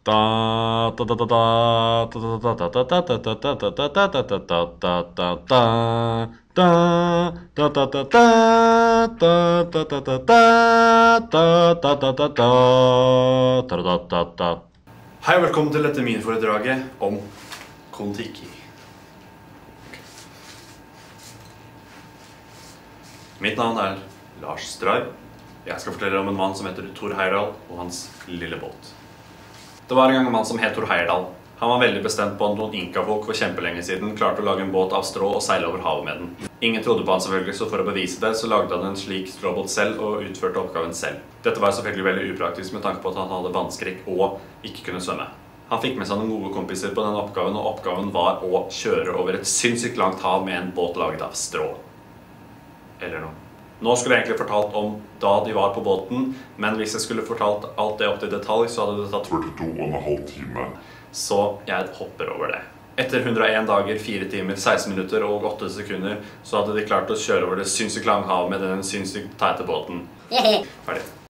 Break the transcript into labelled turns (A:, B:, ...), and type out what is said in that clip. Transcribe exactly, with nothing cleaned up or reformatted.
A: Hei, velkommen til dette miniforedraget om Kon-Tiki. Mitt navn er Lars Stray. Jeg skal fortelle om en mann som heter Thor Heyerdahl og hans lille båt. Det var en gang en mann som het Thor Heyerdahl. Han var veldig bestemt på at noen inkafolk for kjempelenge siden klarte å lage en båt av strå og seile over havet med den. Ingen trodde på han selvfølgelig, så for å bevise det så lagde han en slik stråbåt selv og utførte oppgaven selv. Dette var selvfølgelig veldig upraktisk med tanke på at han hadde vannskrekk og ikke kunne svømme. Han fikk med seg noen gode kompiser på denne oppgaven, og oppgaven var å kjøre over et sinnssykt langt hav med en båt laget av strå. Eller noe. Nå skulle jeg egentlig fortalt om da de var på båten, men hvis jeg skulle fortalt alt det opp til detalj, så hadde det tatt
B: førtito og en halv time.
A: Så jeg hopper over det. Etter hundre og en dager, fire timer, seksten minutter og åtte sekunder, så hadde de klart å kjøre over det sinnssykt lange havet med den sinnssykt teite båten. Ferdig.